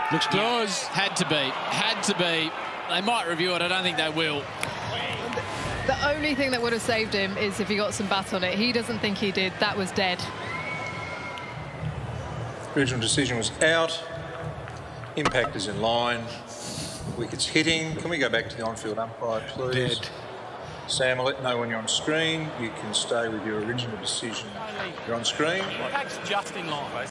Looks close. Had to be. Had to be. They might review it. I don't think they will. The only thing that would have saved him is if he got some bat on it. He doesn't think he did. That was dead. Original decision was out. Impact is in line. Wickets hitting. Can we go back to the on-field umpire, please? Dead. Sam, I'll let know when you're on screen. You can stay with your original decision. You're on screen. Impact's just in line.